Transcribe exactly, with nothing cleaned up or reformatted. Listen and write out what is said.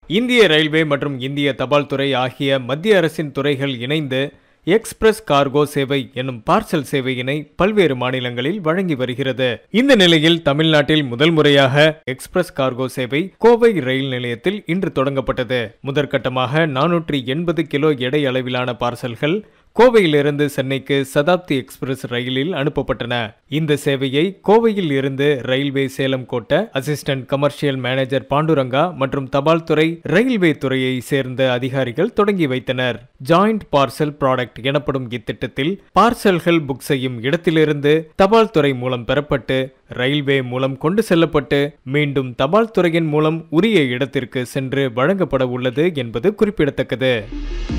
இந்திய ரயில்வே மற்றும் இந்திய தபால் துறை ஆகிய மத்திய அரசின் துறைகள் இணைந்து எக்ஸ்பிரஸ் கார்கோ சேவை என்னும் பார்சல் சேவையினை பல்வேறு மாநிலங்களில் வழங்கி வருகிறது. இந்த நிலையில் தமிழ்நாட்டில் முதல் முறையாக எக்ஸ்பிரஸ் கார்கோ சேவை கோவை ரயில் நிலையத்தில் இன்று தொடங்கப்பட்டது. முதற்கட்டமாக நானூற்றி எண்பது கிலோ எடை அளவிலான பார்சல்கள் கோவையிலிருந்து சென்னைக்கு சதாப்தி எக்ஸ்பிரஸ் ரயிலில் அனுப்பப்பட்டன. இந்த சேவையை கோவையில் இருந்து ரயில்வே சேலம் கோட்ட அசிஸ்டன்ட் கமர்ஷியல் மேனேஜர் பாண்டுரங்கா மற்றும் தபால் துறை ரயில்வே துறையை சேர்ந்த அதிகாரிகள் தொடங்கி வைத்தனர். ஜாயிண்ட் பார்சல் ப்ராடக்ட் எனப்படும் இத்திட்டத்தில் பார்சல்கள் புக் செய்யும் இடத்திலிருந்து தபால் துறை மூலம் பெறப்பட்டு ரயில்வே மூலம் கொண்டு செல்லப்பட்டு மீண்டும் தபால் துறையின் மூலம் உரிய இடத்திற்கு சென்று வழங்கப்பட உள்ளது என்பது குறிப்பிடத்தக்கது.